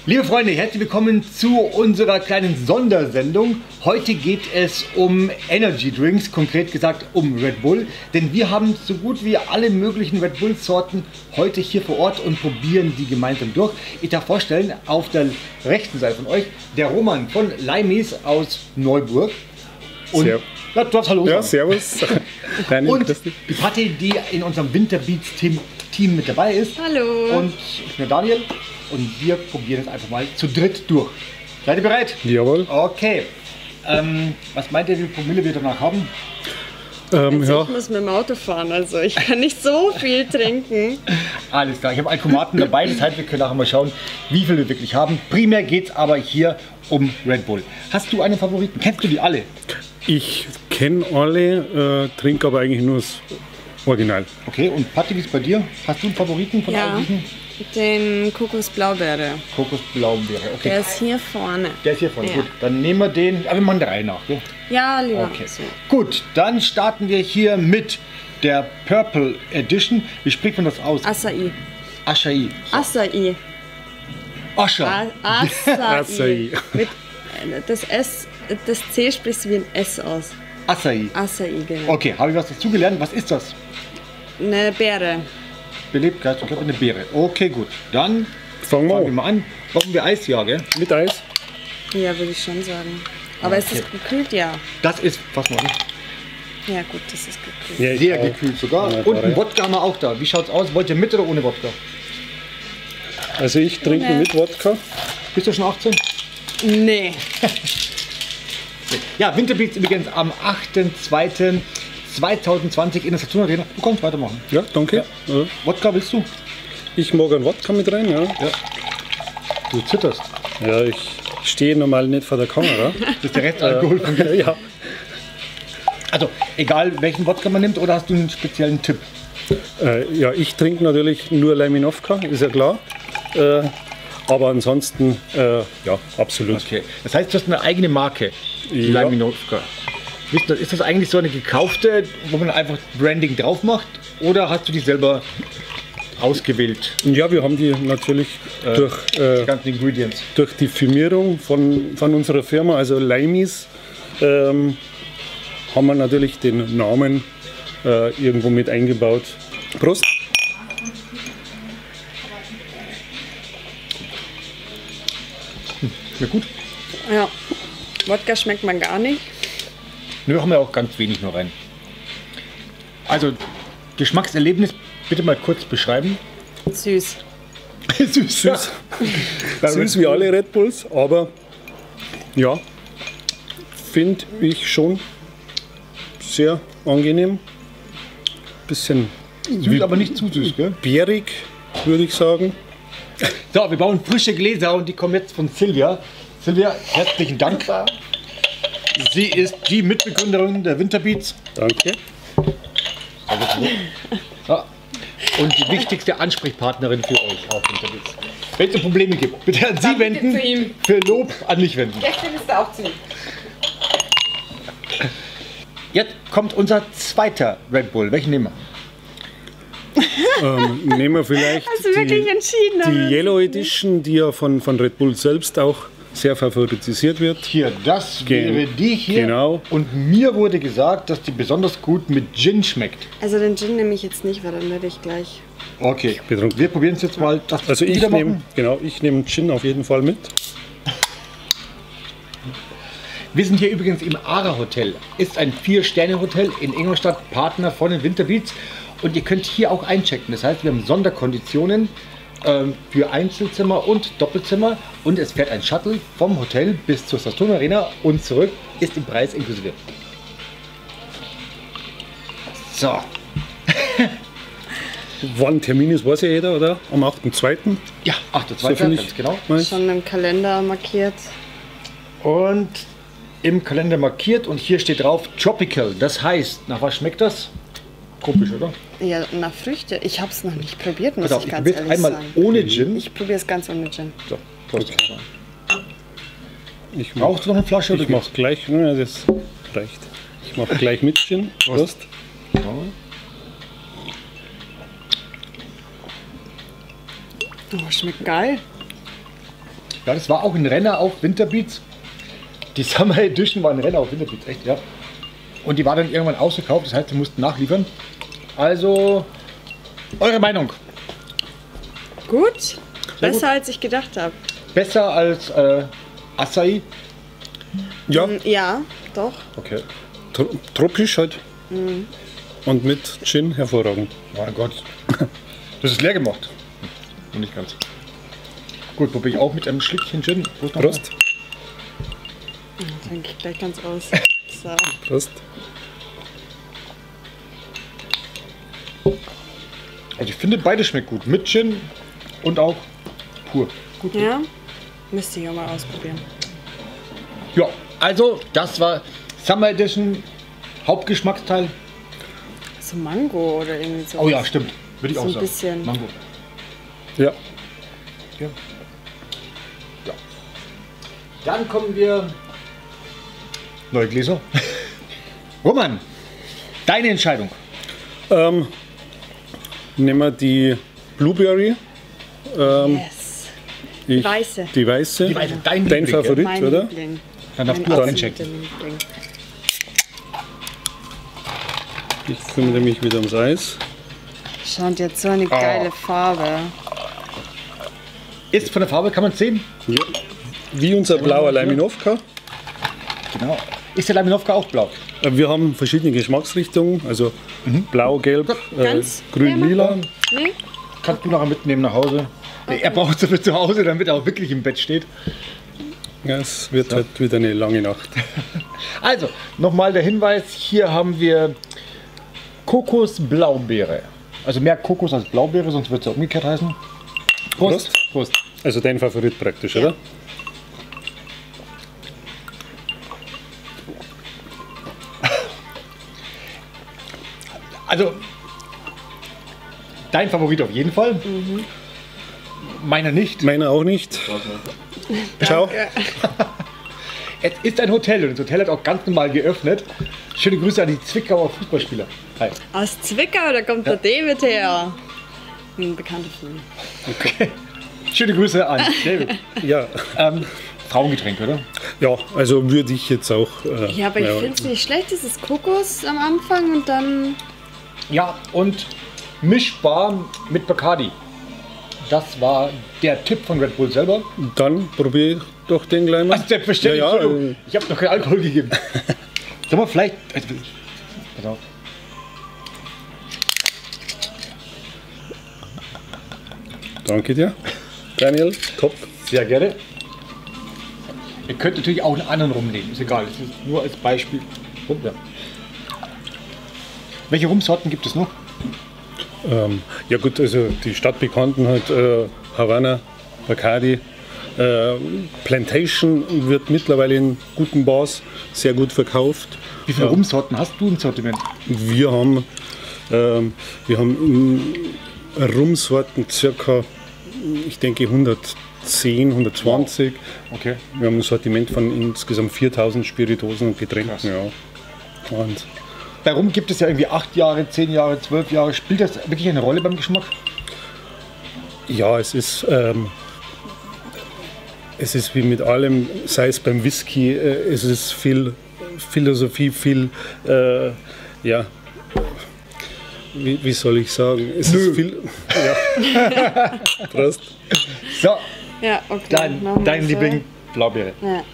Liebe Freunde, herzlich willkommen zu unserer kleinen Sondersendung. Heute geht es um Energy Drinks, konkret gesagt um Red Bull. Denn wir haben so gut wie alle möglichen Red Bull Sorten heute hier vor Ort und probieren die gemeinsam durch. Ich darf vorstellen, auf der rechten Seite von euch, der Roman von Limeys aus Neuburg. Und ja, du darfst Hallo sagen. Ja, servus. Und die Patti, die in unserem Winterbeats Team mit dabei ist. Hallo. Und ich bin Daniel. Und wir probieren es einfach mal zu dritt durch. Seid ihr bereit? Jawohl. Okay. Was meint ihr, wie viele Promille wir danach haben? Ich muss mit dem Auto fahren, also ich kann nicht so viel trinken. Alles klar, ich habe Alkomaten dabei, das heißt, wir können nachher mal schauen, wie viel wir wirklich haben. Primär geht es aber hier um Red Bull. Hast du einen Favoriten? Kennst du die alle? Ich kenne alle, trinke aber eigentlich nur das Original. Okay, und Patti, wie ist es bei dir? Hast du einen Favoriten von all diesen? Den Kokosblaubeere. Kokosblaubeere, okay. Der ist hier vorne. Der ist hier vorne, gut. Dann nehmen wir den, aber wir machen der Reihe nach. Gell? Ja, lieber. Okay. So. Gut, dann starten wir hier mit der Purple Edition. Wie spricht man das aus? Acai. Acai. Acai. Ascha. Acai. Mit, das C sprichst du wie ein S aus. Acai. Acai, genau. Okay, habe ich was dazu gelernt? Was ist das? Eine Beere. Belebtheit, ich glaube eine Beere. Okay, gut. Dann Fangen fangen wir wir mal an. Brauchen wir Eis, ja, gell? Mit Eis. Ja, würde ich schon sagen. Aber ist es gekühlt? Ja. Das ist, fass mal an. Ja gut, das ist gekühlt. Ja, Sehr auch. gekühlt sogar. Ja, Und ein klar, Wodka haben wir auch da. Wie schaut's aus? Wollt ihr mit oder ohne Wodka? Also ich trinke Ohne. mit Wodka. Bist du schon 18? Nee. Ja, Winterbeats übrigens am 8.2.2020 in der Saturn Arena. Du kannst weitermachen. Ja, danke. Ja. Wodka willst du? Ich mag einen Wodka mit rein, ja. Du zitterst. Ja, ich stehe normal nicht vor der Kamera. Das ist der Restalkohol von gestern. Ja. Also, egal welchen Wodka man nimmt, oder hast du einen speziellen Tipp? Ja, ich trinke natürlich nur Leiminowka, ist ja klar. Aber ansonsten, ja, absolut. Okay. Das heißt, du hast eine eigene Marke, die Ja. Leiminowka. Ist das eigentlich so eine gekaufte, wo man einfach Branding drauf macht? Oder hast du die selber ausgewählt? Ja, wir haben die natürlich durch, Die ganzen Ingredients. durch die Firmierung von unserer Firma, also Limeys, haben wir natürlich den Namen irgendwo mit eingebaut. Prost! Ja gut. Ja. Wodka schmeckt man gar nicht. Nö, haben wir auch ganz wenig nur rein. Also, Geschmackserlebnis bitte mal kurz beschreiben. Süß. Süß. Süß. Süß wie alle Red Bulls, aber ja, finde ich schon sehr angenehm. Bisschen Süß, aber nicht zu süß, gell? bärig, würde ich sagen. So, wir bauen frische Gläser und die kommen jetzt von Silvia. Silvia, herzlichen Dank. Sie ist die Mitbegründerin der Winterbeats. Danke. Ja. Und die wichtigste Ansprechpartnerin für euch auf Winterbeats. Wenn es Probleme gibt, bitte an Sie wenden. zu ihm. Für Lob an mich wenden. Gestern ist er auch zu ihm. Jetzt kommt unser zweiter Red Bull. Welchen nehmen wir? Nehmen wir vielleicht Hast du wirklich entschieden? die Yellow Edition, die ja von Red Bull selbst auch sehr favorisiert wird. Hier, das wäre die hier. Genau. Und mir wurde gesagt, dass die besonders gut mit Gin schmeckt. Also den Gin nehme ich jetzt nicht, weil dann werde ich gleich. Okay, betrunken. wir probieren es jetzt mal. Das Also ich wieder nehme machen. Gin auf jeden Fall mit. Wir sind hier übrigens im Ara Hotel. Ist ein 4-Sterne-Hotel in Ingolstadt, Partner von den Winterbeats. Und ihr könnt hier auch einchecken. Das heißt, wir haben Sonderkonditionen für Einzelzimmer und Doppelzimmer. Und es fährt ein Shuttle vom Hotel bis zur Saturn Arena und zurück. Ist im Preis inklusive. So. Wann Termin ist, weiß ja jeder, oder? Am 8.2. Ja, 8.2. So finde ganz ich. genau. Nice. Schon im Kalender markiert. Und im Kalender markiert und hier steht drauf Tropical. Das heißt, nach was schmeckt das? Tropisch, oder? Ja, nach Früchte. Ich habe es noch nicht probiert, muss Pass auf, ich ich ganz probiere ehrlich einmal sagen. ohne Gin. Ich probiere es ganz ohne Gin. So, Prost. Ich Brauchst du noch eine Flasche? Ich mache gleich, ne, das reicht. Ich mache gleich mit Gin. Prost. Oh, schmeckt geil. Ja, das war auch ein Renner auf Winterbeats. Die Summer Edition war ein Renner auf Winterbeats, echt, ja. Und die war dann irgendwann ausverkauft, das heißt, sie mussten nachliefern. Also, eure Meinung? Gut. Besser als ich gedacht habe. Besser als Acai? Ja, Ja, doch. Okay. tropisch halt. Und mit Gin hervorragend. Mein Gott. Das ist leer gemacht. Noch nicht ganz. Gut, probiere ich auch mit einem Schlückchen Gin. Prost. Trinke ich gleich ganz aus. So. Prost. Also ich finde, beide schmeckt gut. Mit Gin und auch pur. Gut. Ja, müsste ich auch mal ausprobieren. Ja, also das war Summer Edition, Hauptgeschmacksteil. So Mango oder irgendwie so. Oh ja, stimmt. Würde ich So auch ein sagen. bisschen. Mango. Ja. Ja. Ja. Dann kommen wir. Neue Gläser. Roman, deine Entscheidung. Nehmen wir die Blueberry. Yes. Ich, Weiße. Die weiße. Die Weiße, dein Dein Liebling, Favorit, Mein oder? Liebling. Dann darfst Mein du auch absoluter einchecken. Liebling. Ich kümmere mich wieder ums Eis. Schaut jetzt so eine geile Farbe. Ist von der Farbe, kann man sehen? Ja. Wie unser blauer Leiminowka. Genau. Ist der Laminovka auch blau? Wir haben verschiedene Geschmacksrichtungen, also blau, gelb, Ganz grün, leer lila. Nee? Kannst du nachher mitnehmen nach Hause. Er braucht es für zu Hause, damit er auch wirklich im Bett steht. Ja, es wird halt wieder eine lange Nacht. Also, nochmal der Hinweis, hier haben wir Kokosblaubeere. Also mehr Kokos als Blaubeere, sonst wird es ja umgekehrt heißen. Prost. Prost. Also dein Favorit praktisch, oder? Also, dein Favorit auf jeden Fall. Meiner nicht. Meiner auch nicht. Ciao. Es ist ein Hotel und das Hotel hat auch ganz normal geöffnet. Schöne Grüße an die Zwickauer Fußballspieler. Hi. Aus Zwickau, da kommt der David her. Ein Bekannter von mir. Okay. Schöne Grüße an David. Ja. Frauengetränk, oder? Ja, also würde ich jetzt auch. Ja, aber ich finde es nicht schlecht, dieses Kokos am Anfang und dann. Ja, und mischbar mit Bacardi. Das war der Tipp von Red Bull selber. Dann probiere ich doch den gleich mal. Also selbstverständlich. Ja, ja, Entschuldigung. Ich habe noch keinen Alkohol gegeben. Sag mal, vielleicht. Pass auf. Danke dir, Daniel. Top. Sehr gerne. Ihr könnt natürlich auch einen anderen rumnehmen. Ist egal. Es ist nur als Beispiel. Rum, ja. Welche Rumsorten gibt es noch? Ja gut, also die Stadtbekannten halt Havana, Bacardi, Plantation wird mittlerweile in guten Bars sehr gut verkauft. Wie viele Rumsorten hast du im Sortiment? Wir haben Rumsorten circa, ich denke 110, 120. Okay. Wir haben ein Sortiment von insgesamt 4000 Spirituosen und Getränken. Krass. Ja. Und Bei Rum gibt es ja irgendwie 8 Jahre, 10 Jahre, 12 Jahre. Spielt das wirklich eine Rolle beim Geschmack? ja, es ist wie mit allem, sei es beim Whisky, es ist viel Philosophie, viel, ja, wie soll ich sagen? Es ist viel. Ja. Prost. So, Ja, okay. machen wir dein so. Liebling Blaubeere. Ja.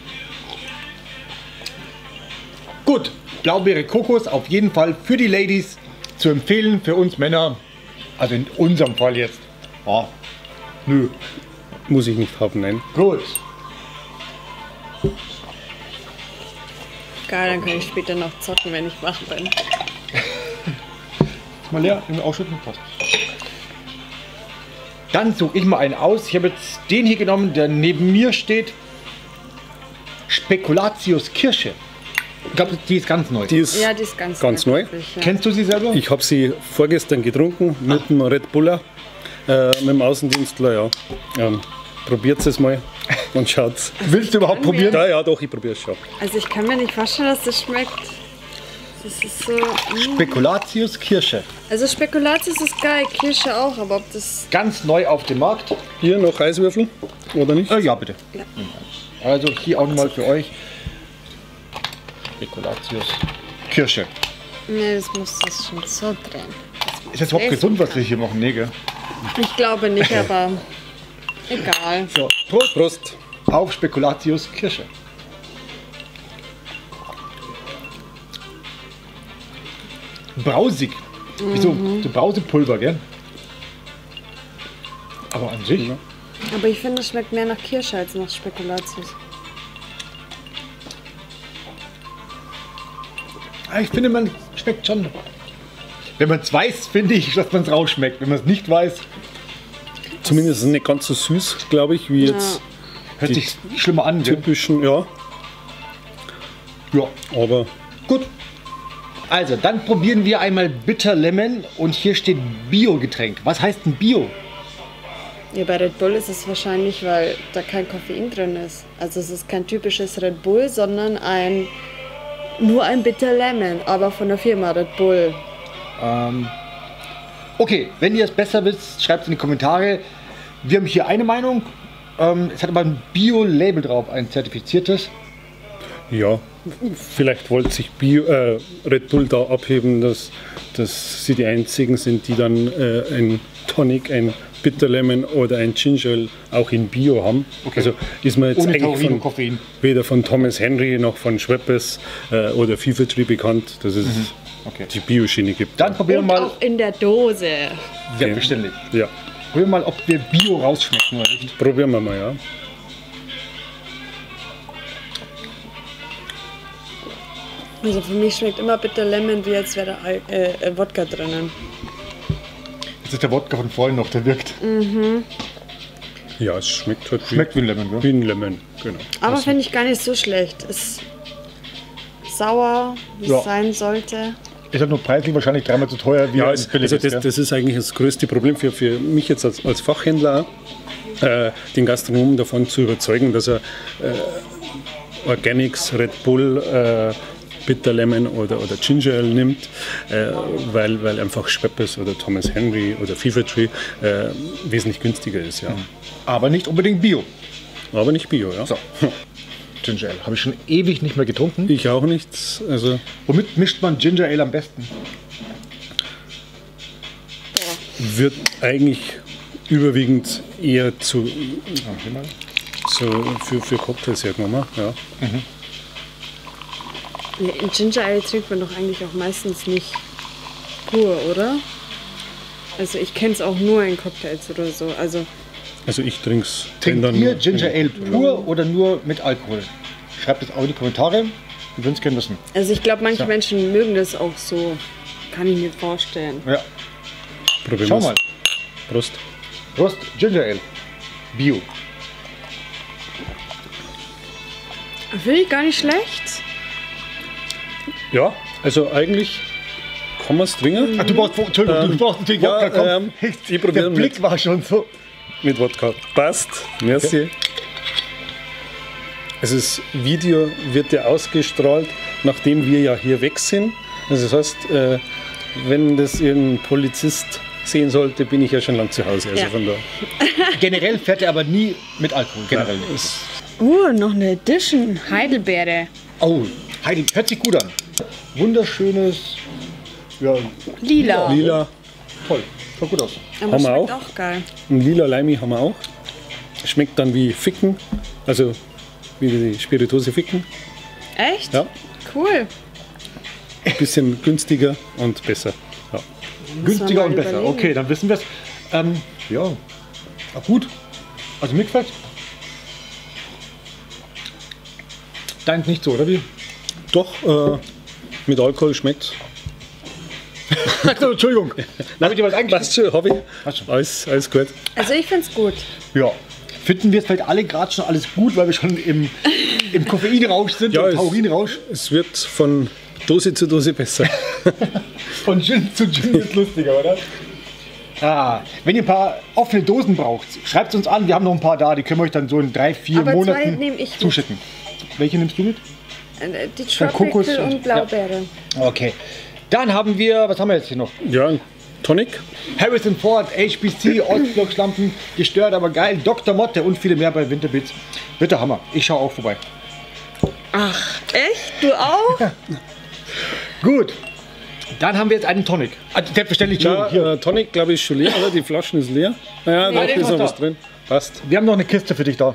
Gut, Blaubeere, Kokos auf jeden Fall für die Ladies zu empfehlen, für uns Männer, also in unserem Fall jetzt. Oh, nö. Muss ich nicht haben, nein. Gut. Geil, dann kann ich später noch zocken, wenn ich wach bin. Ist mal leer, im Ausschütten passt. Dann suche ich mal einen aus. Ich habe jetzt den hier genommen, der neben mir steht. Spekulatius Kirsche. Ich glaube, die ist ganz neu. Die ist Ja, die ist ganz neu. wirklich, ja. Kennst du sie selber? Ich habe sie vorgestern getrunken mit dem Red Buller, mit dem Außendienstler. Ja. Probiert es mal und schaut's. Willst du überhaupt probieren? Ja, ja, doch, ich probiere es schon. Also ich kann mir nicht vorstellen, dass das schmeckt. Das ist so. Spekulatius Kirsche. Also Spekulatius ist geil, Kirsche auch, aber ob das. Ganz neu auf dem Markt. Hier noch Eiswürfel, oder nicht? Ja, bitte. Ja. Also hier auch nochmal für euch. Spekulatius Kirsche. Nee, das muss das schon so drehen. Ist das überhaupt gesund, was wir hier machen? Nee, gell? Ich glaube nicht, aber egal. So, Prost Prost. auf Spekulatius Kirsche. Brausig. Wieso? So Brausepulver, gell? Aber an sich. Ja. Aber ich finde, es schmeckt mehr nach Kirsche als nach Spekulatius. Ich finde, man schmeckt schon. Wenn man es weiß, finde ich, dass man es rausschmeckt. Wenn man es nicht weiß, Zumindest nicht ganz so süß, glaube ich, wie jetzt hört die sich schlimmer an. Gell? typischen, ja. Ja. Aber Gut. Also, dann probieren wir einmal Bitter Lemon und hier steht Bio-Getränk. Was heißt denn Bio? Ja, bei Red Bull ist es wahrscheinlich, weil da kein Koffein drin ist. Also es ist kein typisches Red Bull, sondern nur ein Bitter Lemon, aber von der Firma Red Bull. Okay, wenn ihr es besser wisst, schreibt es in die Kommentare. Wir haben hier eine Meinung. Es hat aber ein Bio-Label drauf, ein zertifiziertes. ja, vielleicht wollte sich Red Bull da abheben, dass sie die einzigen sind, die dann ein Tonic, ein Bitter Lemon oder ein Ginger Ale auch in Bio haben. Okay. Also ist man jetzt Ohne eigentlich Taurin und Koffein. weder von Thomas Henry noch von Schweppes oder FIFA Tree bekannt, dass es Okay. die Bio-Schiene gibt. Dann probieren Und wir mal. auch in der Dose. Selbstverständlich. Ja, Probieren wir mal, ob wir Bio rausschmecken oder nicht. probieren wir mal, ja. Also für mich schmeckt immer Bitter Lemon, wie als wäre da Wodka drinnen. Das ist der Wodka von vorhin noch, der wirkt. Ja, es schmeckt halt Schmeckt wie ein Lemon, gell? wie ein Lemon, genau. Aber finde ich gar nicht so schlecht. Ist sauer, wie Ja. es sein sollte. Ist halt nur preislich wahrscheinlich dreimal zu teuer wie Ja, ein also billiges, gell? das ist eigentlich das größte Problem für mich jetzt als Fachhändler, den Gastronomen davon zu überzeugen, dass er Organics, Red Bull, Bitter Lemon oder Ginger Ale nimmt, weil einfach Schweppes oder Thomas Henry oder FIFA Tree wesentlich günstiger ist. Ja. Aber nicht unbedingt Bio. Aber nicht Bio, ja. So. Ginger Ale. Habe ich schon ewig nicht mehr getrunken. Ich auch nicht. Also Womit mischt man Ginger Ale am besten? wird eigentlich überwiegend eher für Cocktails hergenommen. Ja. Nee, in Ginger Ale trinkt man doch eigentlich auch meistens nicht pur, oder? Also ich kenne es auch nur in Cocktails oder so. Also Also ich trinke es. Trinkt ihr Ginger Ale pur oder nur mit Alkohol? Schreibt es auch in die Kommentare. Wir würden es gerne wissen. ich glaube, manche Ja. Menschen mögen das auch so. Kann ich mir vorstellen. Ja. Probieren Schau wir's. mal. Prost. Prost, Ginger Ale. Bio. Finde ich gar nicht schlecht. Ja, also eigentlich kann man es trinken Ach, du brauchst, Entschuldigung, du brauchst natürlich ja, Wodka, komm. ich Der probiere Blick mit, war schon so. mit Wodka. Passt. Merci. Also das Video wird ja ausgestrahlt, nachdem wir ja hier weg sind. Also das heißt, wenn das irgendein Polizist sehen sollte, bin ich ja schon lang zu Hause. Also Ja. von da. Generell fährt er aber nie mit Alkohol. Generell nicht. Ist, Noch eine Edition Heidelbeere. Oh, Heidi, hört sich gut an. Wunderschönes, ja, Lila. lila. toll. Schaut gut aus. Aber Haben wir schmeckt auch. auch geil. Ein lila Limi haben wir auch. Schmeckt dann wie Ficken, also wie die Spirituose Ficken. Echt? Ja. Cool. Bisschen günstiger und besser. Ja. Günstiger mal und besser. überlegen. Okay, dann wissen wir es. Ja, ah, gut. Also mir gefällt. Deins nicht so, oder wie? Doch, mit Alkohol schmeckt. Also, Entschuldigung. Habe ich dir was eigentlich? Passt schon, habe ich. Passt schon. Alles gut. Also ich finde es gut. Ja. Finden wir es vielleicht alle gerade schon alles gut, weil wir schon im Koffeinrausch sind, Ja, im es- Taurinrausch. Es wird von Dose zu Dose besser. Von Gin zu Gin ist lustiger, oder? Ah, wenn ihr ein paar offene Dosen braucht, schreibt es uns an. Wir haben noch ein paar da, die können wir euch dann so in 3-4 Aber zwei Monaten nehme ich mit. zuschicken. Welche nimmst du mit? Die Dann Kokos Tropical und Blaubeere. Okay. Dann haben wir, was haben wir jetzt hier noch? Ja, ein Tonic. Harrison Ford, HBC, Ortsblockschlampen, gestört, aber geil, Dr. Motte und viele mehr bei Winterbeats. Wird der Hammer. Ich schaue auch vorbei. Ach, echt? Du auch? Gut. Dann haben wir jetzt einen Tonic. Selbstverständlich. Ja, Hier. Tonic, glaube ich, ist schon leer, oder? Die Flaschen ist leer. Ja, da den ist noch hast was du. drin. Passt. Wir haben noch eine Kiste für dich da.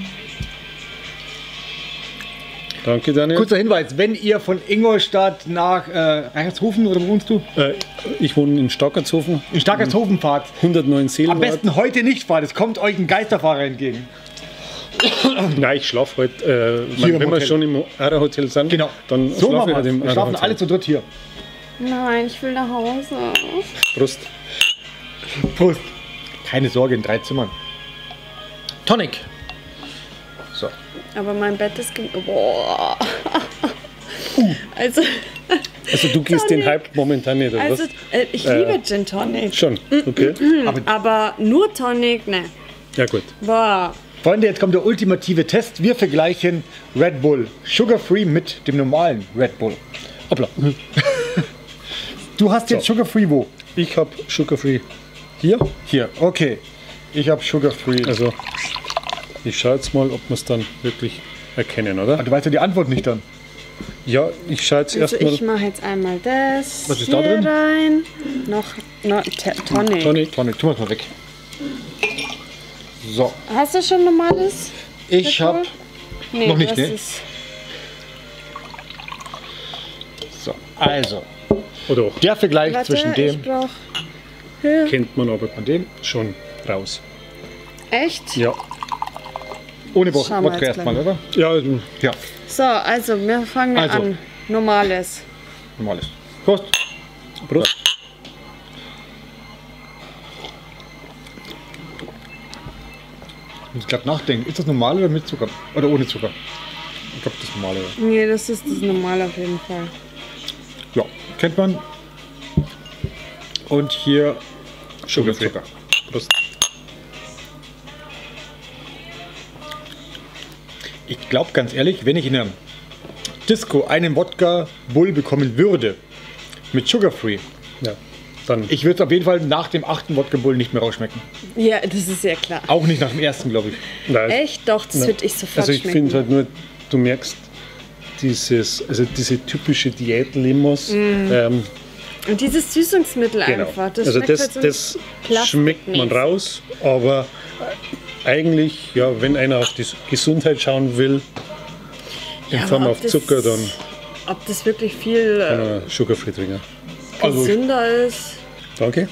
Danke, Daniel. Kurzer Hinweis, wenn ihr von Ingolstadt nach Reichershofen, oder wo wohnst du? Ich wohne in Stackertshofen. In Starkershofen fahrt. 109 Am Seelen. besten heute nicht fahren, es kommt euch ein Geisterfahrer entgegen. Nein, ich schlafe heute. Hier im Wenn wir Hotel. schon im Ara-Hotel sind, Genau. dann So machen schlafe ich wir halt im Wir schlafen Ara-Hotel. alle zu dritt hier. Nein, ich will nach Hause. Prost. Prost. Keine Sorge, in 3 Zimmern. Tonic. So. Aber mein Bett ist... Boah. Also, Also du gehst den Hype momentan nicht, oder also was? ich liebe Gin Tonic. Schon, okay. Aber nur Tonic, ne. Ja gut. Boah. Freunde, jetzt kommt der ultimative Test. Wir vergleichen Red Bull Sugar Free mit dem normalen Red Bull. Hoppla. Du hast jetzt So. Sugar Free wo? Ich habe Sugar Free hier. Hier, okay. Ich habe Sugar Free. Also ich schaue jetzt mal, ob wir es dann wirklich erkennen, oder? Du weißt ja die Antwort nicht dann. Ja, ich schaue jetzt Also erstmal ich mache jetzt einmal das Was ist hier da drin? rein. Noch Tonic. Tonic. Tonic, tu mal weg. So, Hast du schon normales? ich Red Bull? habe Nee, noch nicht, das ne? ist so, also Oder auch. der Vergleich Warte, zwischen ich dem brauch... Hier. Kennt man aber und dem schon raus. Echt? Ja. ohne Schauen wir Wodka jetzt erstmal, gleich. oder? Ja, Ja, So, also wir fangen Also. an. Normales. normales. Prost. Prost. Ich muss gerade nachdenken, ist das normal oder mit Zucker? Oder ohne Zucker? Ich glaube, das normale. Nee, das ist das Normale auf jeden Fall. Ja, kennt man. Und hier Sugar mit Free. Zucker. Prost. Ich glaube ganz ehrlich, wenn ich in einer Disco einen Wodka Bull bekommen würde, mit Sugar Free, Ja. Dann ich würde es auf jeden Fall nach dem 8. Wodka Bull nicht mehr rausschmecken. Ja, das ist ja klar. Auch nicht nach dem ersten, glaube ich. Nein. Echt? Doch, das würde ich sofort Also ich schmecken. finde halt nur, du merkst diese typische Diät-Limos. Und dieses Süßungsmittel Genau. einfach. Das Also schmeckt das, halt so das plastikmäßig. schmeckt man raus, aber eigentlich, ja, wenn einer auf die Gesundheit schauen will, in aber Form ob auf das- Zucker, dann Ob das wirklich viel Sugar-Free trinken. gesünder ist. Danke.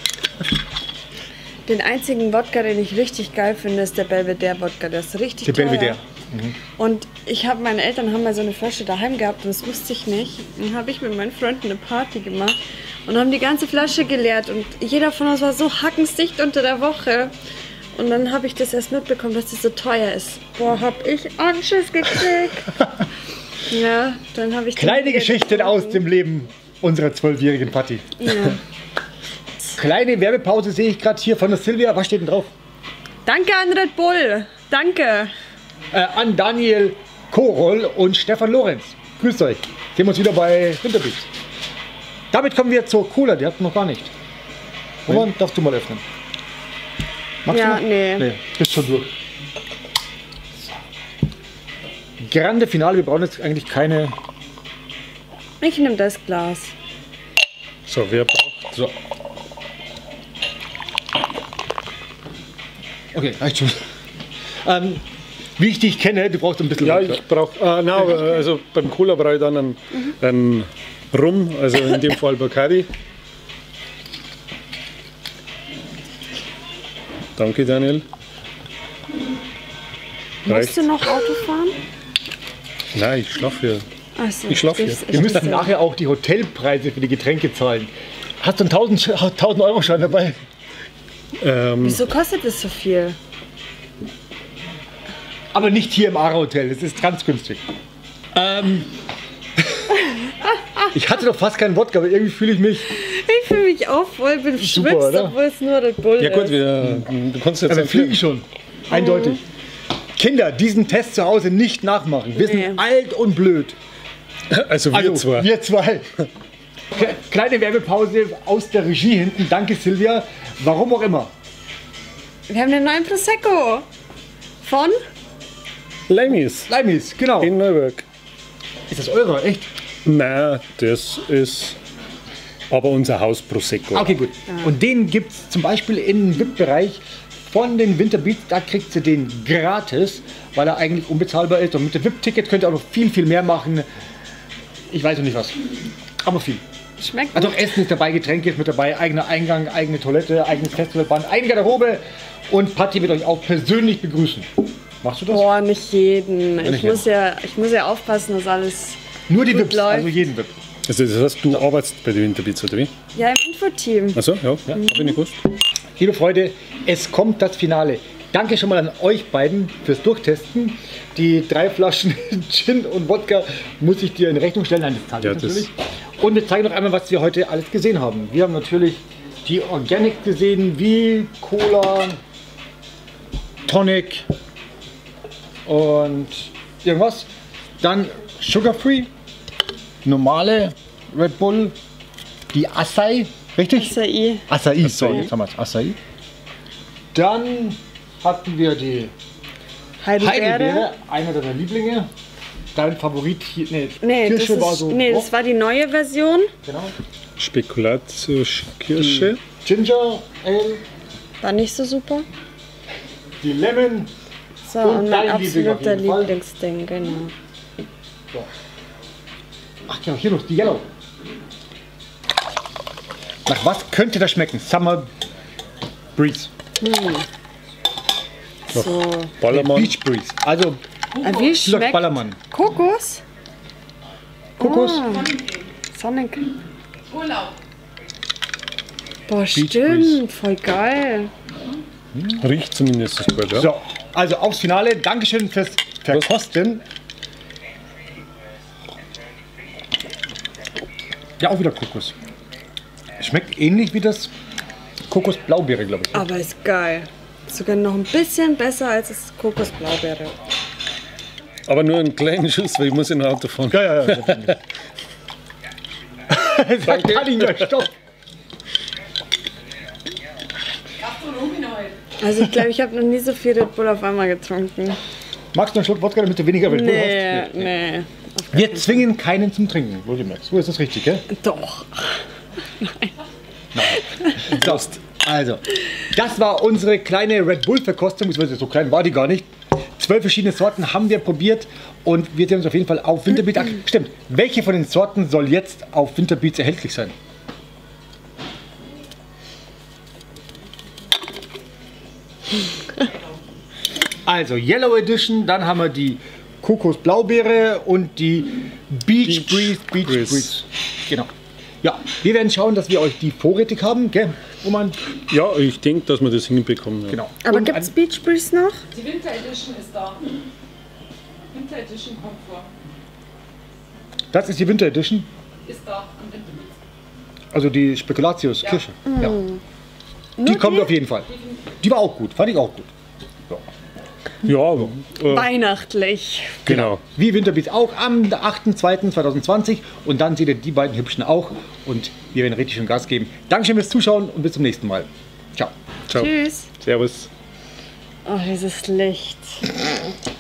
Den einzigen Wodka, den ich richtig geil finde, ist der Belvedere-Wodka. Der ist richtig Der teuer. Belvedere. Und meine Eltern haben mal so eine Flasche daheim gehabt und das wusste ich nicht. Dann habe ich mit meinen Freunden eine Party gemacht und haben die ganze Flasche geleert und jeder von uns war so hackensdicht unter der Woche. Und dann habe ich das erst mitbekommen, dass das so teuer ist. Boah, hab ich Anschiss gekriegt. Ja, dann habe ich... den Kleine wieder Geschichten getrunken. aus dem Leben unserer 12-jährigen Patti. Ja. Kleine Werbepause sehe ich gerade hier von der Silvia. Was steht denn drauf? Danke an Red Bull. Danke. An Daniel Korol und Stefan Lorenz. Grüßt euch. Sehen wir uns wieder bei Winterbeats. Damit kommen wir zur Cola. Die hatten wir noch gar nicht. Roman, darfst du mal öffnen? Magst Ja, du noch? nee. Nee, bist schon durch. Grande Finale. Wir brauchen jetzt eigentlich keine... Ich nehme das Glas. So, wer braucht? So. Okay, reicht schon. Wie ich dich kenne, du brauchst ein bisschen Ja, Wodka. ich brauche, also beim Cola brauche ich dann einen Rum, also in dem Fall Bacardi. Danke, Daniel. Musst du noch Auto fahren? Nein, ich schlafe hier. Achso, Ich schlaf hier. Wir müssen dann nachher auch die Hotelpreise für die Getränke zahlen. Hast du einen 1000 Euro Schein dabei? Wieso kostet das so viel? Aber nicht hier im Ara-Hotel, das ist ganz günstig. Ich hatte doch fast keinen Wodka, aber irgendwie fühle ich mich... Ich fühle mich auch voll, bin Super, schwitzt, oder? obwohl es nur Red Bull Ja gut, ist. du kannst jetzt Aber wir einfach- fliegen schon. Eindeutig. Kinder, diesen Test zu Hause nicht nachmachen. Wir Nee. sind alt und blöd. Also wir zwei. Wir zwei. Kleine Werbepause aus der Regie hinten. Danke, Silvia. Warum auch immer. Wir haben den neuen Prosecco von Lemis Leimis, genau. in Neuburg. Ist das eurer, echt? Nein, das ist aber unser Haus Prosecco. Okay, gut. Und den gibt es zum Beispiel im VIP-Bereich von den Winterbeats. Da kriegt ihr den gratis, weil er eigentlich unbezahlbar ist. Und mit dem VIP-Ticket könnt ihr auch noch viel, viel mehr machen. Ich weiß noch nicht was. Aber viel. Schmeckt Also gut. auch Essen ist dabei, Getränke ist mit dabei, eigener Eingang, eigene Toilette, eigenes Festivalband, eigene Garderobe. Und Patti wird euch auch persönlich begrüßen. Machst du das? Boah, nicht jeden. nicht Ich muss ja aufpassen, dass alles Nur die gut VIPs, läuft. also jeden VIP. Also das heißt, du arbeitest bei den Winterbeats, oder wie? Ja, im Infoteam. Achso, ja, hab ich nicht gewusst. Liebe Freunde, es kommt das Finale. Danke schon mal an euch beiden fürs Durchtesten. Die 3 Flaschen Gin und Wodka muss ich dir in Rechnung stellen. Nein, das zahle ich Ja, das- natürlich. Und wir zeigen noch einmal, was wir heute alles gesehen haben. Wir haben natürlich die Organic gesehen, wie Cola, Tonic und irgendwas. Dann Sugar Free, normale Red Bull, die Acai, richtig? Acai. Acai, sorry, jetzt haben wir es, Acai. Dann hatten wir die Heidelbeere, Heidelbeere. einer deiner Lieblinge. Dein Favorit hier, Nee, das, Kirsche war so. das war die neue Version. genau. Spekulatius-Kirsche. Ginger Ale, War nicht so super. die Lemon. So, Und und dein mein Liebling auf absoluter jeden Fall. Lieblingsding, genau. So. Ach genau, hier noch die Yellow. Nach was könnte das schmecken? Summer Breeze. So. Ballermann. Beach Breeze. Also Wie Schluck schmeckt Ballermann. Kokos? Kokos. Sonic. Urlaub. Boah, Breeze. stimmt. Voll geil. Riecht zumindest gut, ja? So, also aufs Finale. Dankeschön fürs Verkosten. Ja, auch wieder Kokos. Schmeckt ähnlich wie das Kokosblaubeere, glaube ich. Aber ist geil. Sogar noch ein bisschen besser als das Kokosblaubeere. Aber nur einen kleinen Schuss, weil ich muss in ein Auto fahren. Ja. Sag gar nicht mehr, stopp. Gastronomin heute. Also ich glaube, ich habe noch nie so viel Red Bull auf einmal getrunken. Magst du einen Schluck Wodka, damit du weniger Red Bull hast? Nee. Wir zwingen keinen zum Trinken, wohlgemerkt. So ist das richtig, gell? Doch. So, also, das war unsere kleine Red Bull-Verkostung, beziehungsweise so klein war die gar nicht. 12 verschiedene Sorten haben wir probiert und wir sehen uns auf jeden Fall auf Winterbeats. Stimmt, welche von den Sorten soll jetzt auf Winterbeats erhältlich sein? Also, Yellow Edition, dann haben wir die Kokosblaubeere und die Beach Breeze. Breeze. Genau. Ja, wir werden schauen, dass wir euch die vorrätig haben, gell, Roman? Ja, ich denke, dass wir das hinbekommen. Ja. Genau. Aber Und gibt es Beach Breeze noch? Die Winter Edition ist da. Winter Edition kommt vor. das ist die Winter Edition, Ist da am Winterbeats. also die Spekulatius Ja. Kirsche. Ja. Die kommt auf jeden Fall. Die war auch gut, fand ich auch gut. Ja, Weihnachtlich. genau. Wie Winterbeats auch am 8.2.2020 und dann seht ihr die beiden Hübschen auch und wir werden richtig schön Gas geben. Dankeschön fürs Zuschauen und bis zum nächsten Mal. Ciao. Ciao. Tschüss. Servus. Oh, dieses Licht.